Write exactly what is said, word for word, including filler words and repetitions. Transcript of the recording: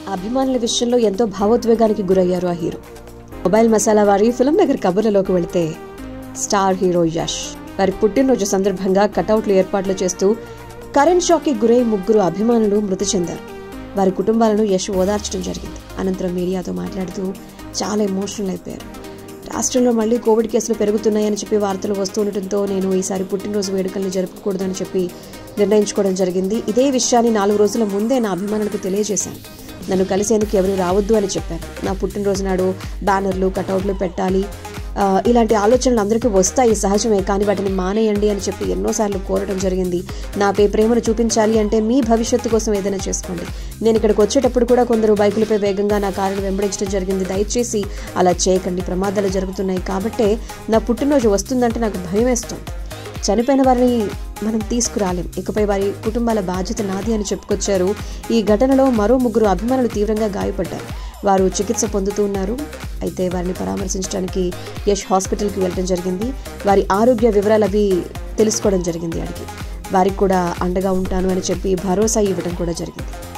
అభిమానుల విషయంలో ఎంతో భావోద్వేగానికి గురయ్యారు ఆ హీరో. మొబైల్ మసాలా వారి ఫిల్మ్ నగర్ కబుర్లలోకి వెళితే స్టార్ హీరో యష్ వారి పుట్టినరోజు సందర్భంగా కటౌట్లు ఏర్పాట్లు చేస్తూ కరెంట్ షాక్ కి గురై ముగ్గురు అభిమానులు మృతి చెందారు. వారి కుటుంబాలను యష్ ఓదార్చడం జరిగింది. అనంతరం మీడియాతో మాట్లాడుతూ చాలా ఎమోషనల్ అయిపోయారు. రాష్ట్రంలో మళ్లీ కోవిడ్ కేసులు పెరుగుతున్నాయని చెప్పి వార్తలు వస్తూ ఉండటంతో నేను ఈసారి పుట్టినరోజు వేడుకల్ని జరుపుకూడదని చెప్పి నిర్ణయించుకోవడం జరిగింది. ఇదే విషయాన్ని నాలుగు రోజుల ముందే నా అభిమానులకు తెలియజేశాను. నన్ను కలిసేందుకు ఎవరు రావద్దు అని చెప్పాను. నా పుట్టినరోజు నాడు బ్యానర్లు కటౌట్లు పెట్టాలి, ఇలాంటి ఆలోచనలు అందరికీ వస్తాయి, సహజమే, కానీ వాటిని మానేయండి అని చెప్పి ఎన్నోసార్లు కోరడం జరిగింది. నాపై ప్రేమను చూపించాలి అంటే మీ భవిష్యత్తు కోసం ఏదైనా చేసుకోండి. నేను ఇక్కడికి వచ్చేటప్పుడు కూడా కొందరు బైకులపై వేగంగా నా కారును వెంబడించడం జరిగింది. దయచేసి అలా చేయకండి, ప్రమాదాలు జరుగుతున్నాయి. కాబట్టే నా పుట్టినరోజు వస్తుందంటే నాకు భయం వేస్తుంది. చనిపోయిన వారిని మనం తీసుకురాలేం, ఇకపై వారి కుటుంబాల బాధ్యత నాది అని చెప్పుకొచ్చారు. ఈ ఘటనలో మరో ముగ్గురు అభిమానులు తీవ్రంగా గాయపడ్డారు. వారు చికిత్స పొందుతూ ఉన్నారు. అయితే వారిని పరామర్శించడానికి యష్ హాస్పిటల్కి వెళ్ళడం జరిగింది. వారి ఆరోగ్య వివరాలు అవి తెలుసుకోవడం జరిగింది. అడిగి వారికి కూడా అండగా ఉంటాను అని చెప్పి భరోసా ఇవ్వడం కూడా జరిగింది.